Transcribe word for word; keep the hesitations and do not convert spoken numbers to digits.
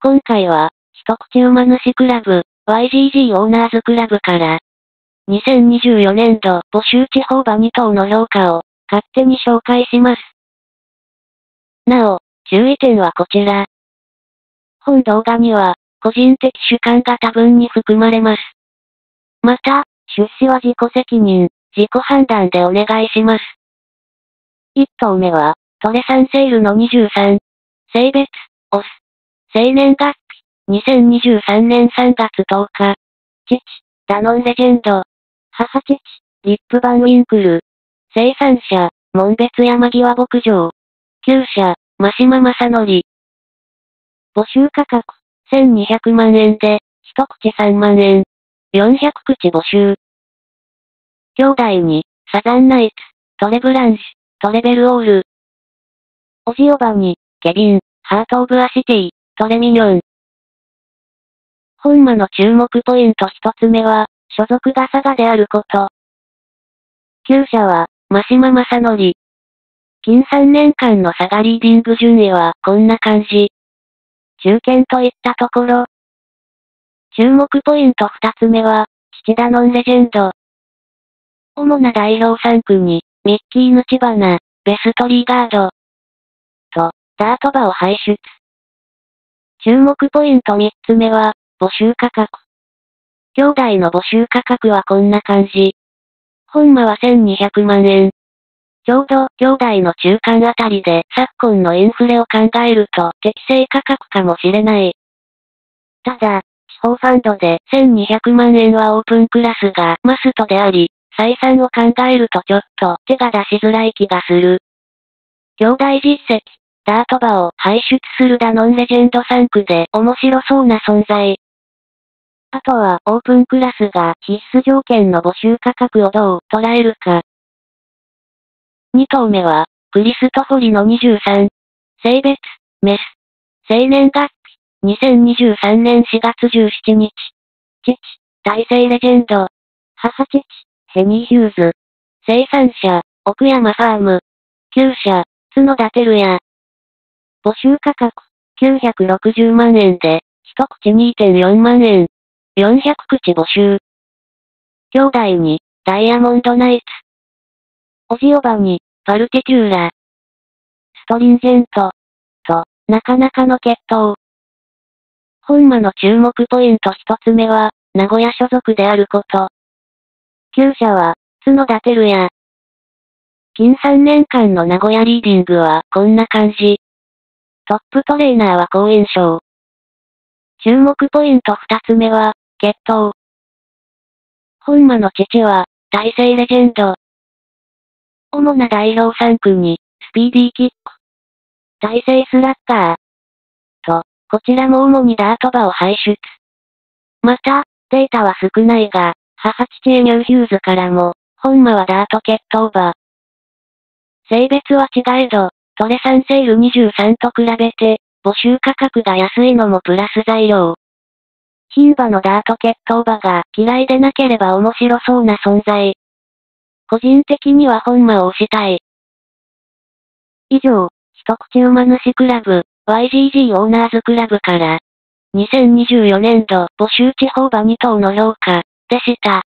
今回は、一口馬主クラブ、ワイジージー オーナーズクラブから、にせんにじゅうよねんど募集地方馬に頭の評価を、勝手に紹介します。なお、注意点はこちら。本動画には、個人的主観が多分に含まれます。また、出資は自己責任、自己判断でお願いします。一頭目は、トレサンセールのにじゅうさん。性別、オス。生年月日、にせんにじゅうさんねんさんがつとおか。父、ダノンレジェンド。母父、リップバンウィンクル。生産者、門別山際牧場。厩舎、真島正則。募集価格、せんにひゃくまんえんで、一口さんまんえん。よんひゃくくち募集。兄弟に、サザンナイツ、トレブランシュ、トレベルオール。オジオバに、ケビン、ハートオブアシティ、トレミニョン。本馬の注目ポイント一つ目は、所属が佐賀であること。厩舎は、真島正則。近さんねんかんの佐賀リーディング順位は、こんな感じ。中堅といったところ。注目ポイント二つ目は、父ダノンレジェンド。主な代表さんくに、ミッキーヌチバナ、ベストリーガード。と、ダート馬を輩出。注目ポイント三つ目は、募集価格。兄弟の募集価格はこんな感じ。本馬はせんにひゃくまんえん。ちょうど、兄弟の中間あたりで昨今のインフレを考えると適正価格かもしれない。ただ、地方ファンドでせんにひゃくまんえんはオープンクラスがマストであり、採算を考えるとちょっと手が出しづらい気がする。兄弟実績、ダート馬を輩出するダノンレジェンドさんくで面白そうな存在。あとはオープンクラスが必須条件の募集価格をどう捉えるか。に頭目は、クリストフォリのにじゅうさん。性別、メス。生年月日、にせんにじゅうさんねんしがつじゅうしちにち。父、大成レジェンド。母父、ヘニー・ヒューズ。生産者、奥山ファーム。厩舎、角田照也。募集価格、きゅうひゃくろくじゅうまんえんで、一口 にてんよんまんえん。よんひゃくくち募集。兄弟に、ダイヤモンドナイツ。オジオバに、パルティチューラ。ストリンジェント。と、なかなかの決闘。本馬の注目ポイント一つ目は、名古屋所属であること。厩舎は、角田照也。近さんねんかんの名古屋リーディングは、こんな感じ。トップトレーナーは好印象。注目ポイント二つ目は、決闘。本馬の父は、大成レジェンド。主な代表さんくに、スピーディーキック。大成スラッガー。と、こちらも主にダート馬を輩出。また、データは少ないが、母父エニューヒューズからも、本馬はダート決闘馬。性別は違えど、トレサンセールにじゅうさんと比べて、募集価格が安いのもプラス材料。牝馬のダート決闘馬が嫌いでなければ面白そうな存在。個人的には本馬を推したい。以上、一口馬主クラブ、ワイジージー オーナーズクラブから、にせんにじゅうよねんど募集地方馬に頭の評価、でした。